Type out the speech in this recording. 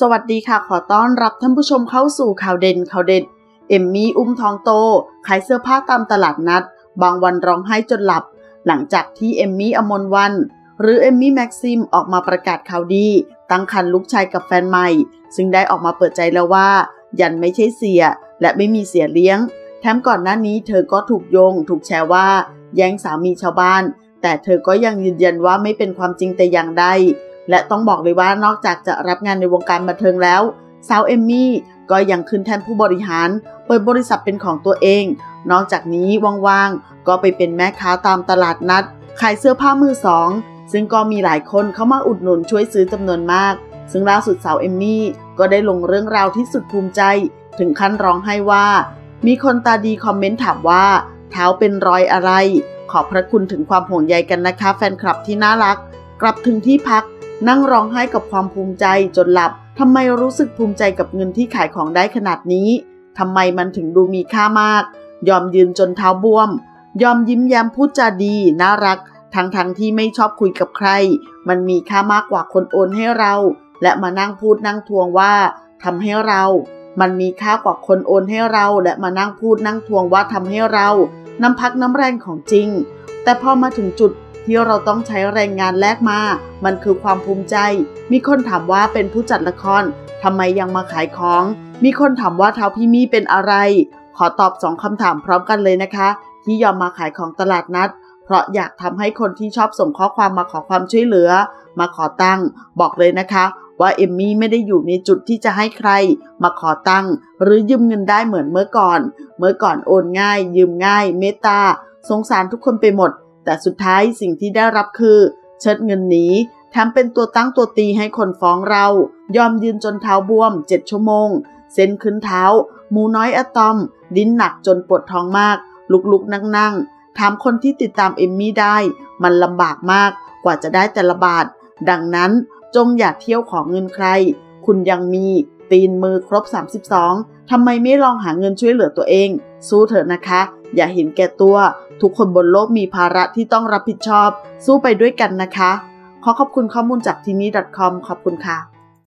สวัสดีค่ะขอต้อนรับท่านผู้ชมเข้าสู่ข่าวเด่นข่าวเด็ดเอมมี่อุ้มท้องโตขายเสื้อผ้าตามตลาดนัดบางวันร้องไห้จนหลับหลังจากที่เอมมี่อมรวรรณหรือเอมมี่แม็กซิมออกมาประกาศข่าวดีตั้งครรภ์ลูกชายกับแฟนใหม่ซึ่งได้ออกมาเปิดใจแล้วว่ายันไม่ใช่เสียและไม่มีเสียเลี้ยงแถมก่อนหน้านี้เธอก็ถูกโยงถูกแชร์ว่าแย่งสามีชาวบ้านแต่เธอก็ยังยืนยันว่าไม่เป็นความจริงแต่อย่างใดและต้องบอกเลยว่านอกจากจะรับงานในวงการบันเทิงแล้วสาวเอมมี่ก็ยังขึ้นแท่นผู้บริหารเปิดบริษัทเป็นของตัวเองนอกจากนี้ว่างๆก็ไปเป็นแม่ค้าตามตลาดนัดขายเสื้อผ้ามือสองซึ่งก็มีหลายคนเข้ามาอุดหนุนช่วยซื้อจำนวนมากซึ่งล่าสุดสาวเอมมี่ก็ได้ลงเรื่องราวที่สุดภูมิใจถึงขั้นร้องไห้ว่ามีคนตาดีคอมเมนต์ถามว่าเท้าเป็นรอยอะไรขอบพระคุณถึงความห่วงใยกันนะคะแฟนคลับที่น่ารักกลับถึงที่พักนั่งร้องไห้กับความภูมิใจจนหลับทำไมรู้สึกภูมิใจกับเงินที่ขายของได้ขนาดนี้ทำไมมันถึงดูมีค่ามากยอมยืนจนเท้าบวมยอมยิ้มแย้มพูดจาดีน่ารักทั้งที่ไม่ชอบคุยกับใครมันมีค่ามากกว่าคนโอนให้เราและมานั่งพูดนั่งทวงว่าทำให้เรามันมีค่ากว่าคนโอนให้เราและมานั่งพูดนั่งทวงว่าทำให้เราน้ำพักน้ำแรงของจริงแต่พอมาถึงจุดที่เราต้องใช้แรงงานแลกมามันคือความภูมิใจมีคนถามว่าเป็นผู้จัดละครทำไมยังมาขายของมีคนถามว่าเท้าพี่มี่เป็นอะไรขอตอบ2คำถามพร้อมกันเลยนะคะที่ยอมมาขายของตลาดนัดเพราะอยากทำให้คนที่ชอบส่งข้อความมาขอความช่วยเหลือมาขอตังค์บอกเลยนะคะว่าเอมมี่ไม่ได้อยู่ในจุดที่จะให้ใครมาขอตังค์หรือยืมเงินได้เหมือนเมื่อก่อนโอนง่ายยืมง่ายเมตตาสงสารทุกคนไปหมดแต่สุดท้ายสิ่งที่ได้รับคือเชิดเงินหนีแถมเป็นตัวตั้งตัวตีให้คนฟ้องเรายอมยืนจนเท้าบวม7ชั่วโมงเส้นขึ้นเท้าหมูน้อยอะตอมดิ้นหนักจนปวดท้องมากลุกนั่งถามคนที่ติดตามเอมมี่ได้มันลำบากมากกว่าจะได้แต่ละบาทดังนั้นจงอย่าเที่ยวขอเงินใครคุณยังมีตีนมือครบ32ทำไมไม่ลองหาเงินช่วยเหลือตัวเองสู้เถอะนะคะอย่าเห็นแก่ตัวทุกคนบนโลกมีภาระที่ต้องรับผิดชอบสู้ไปด้วยกันนะคะขอบคุณข้อมูลจากทีนี้ .com ขอบคุณค่ะ